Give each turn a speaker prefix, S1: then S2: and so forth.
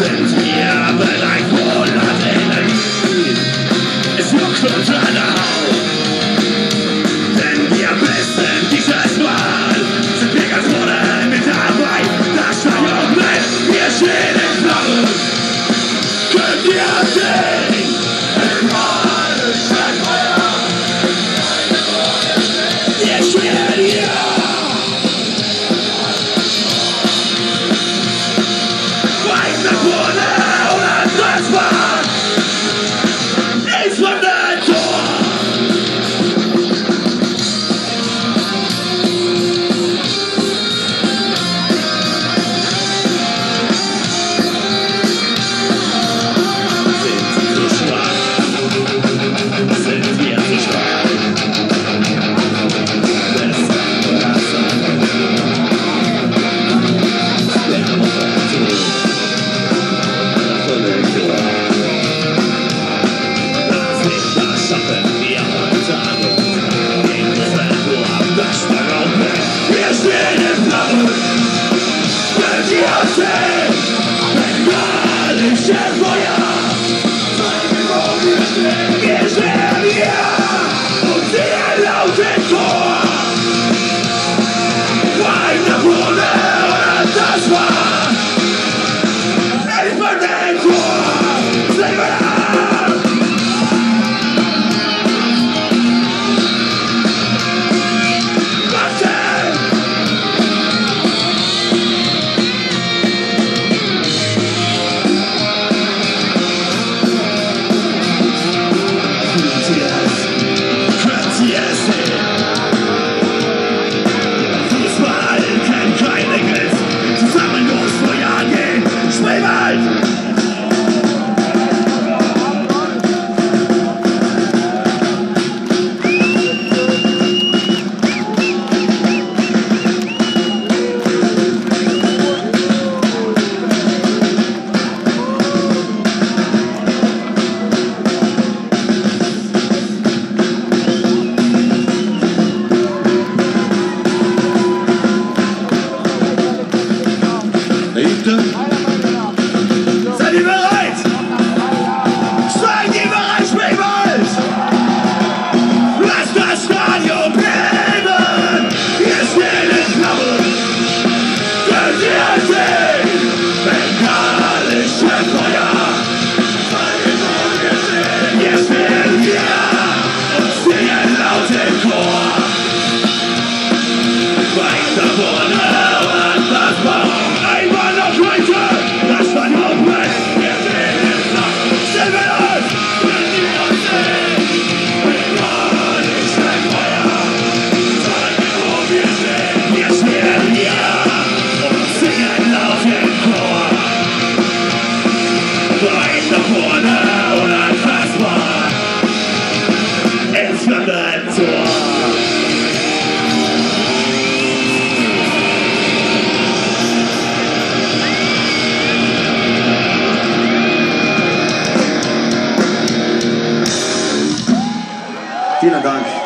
S1: sind wir bereit für Adrenalin. Es juckt unter der Haut, denn wir wissen dieses Mal sind wir ganz vorne mit dabei. Das Stadion brennt, wir stehen in Flammen. Könnt ihr sehen? Wir stehen hier. Weit nach vorne, unantastbar. Ins fremde Tor. Seid ihr bereit? Seid ihr bereit, Spreewald? Lasst das Stadion brennen! Wir stehen in Flammen! Könnt ihr sehen? Bengalische Feuer! Wir stehen hier und singen laut im Chor! Weit nach vorne, unantastbar! Einmal noch weiter! Das Stadion brennt! Wir stehen in Flammen! Stehen wir auf! Wenn ihr uns seht! Bengalische Feuer! Zeigen, wo wir stehen! Wir stehen hier und singen laut im Chor! Weit nach vorne, unantastbar! Ins fremde Tor! Vielen Dank.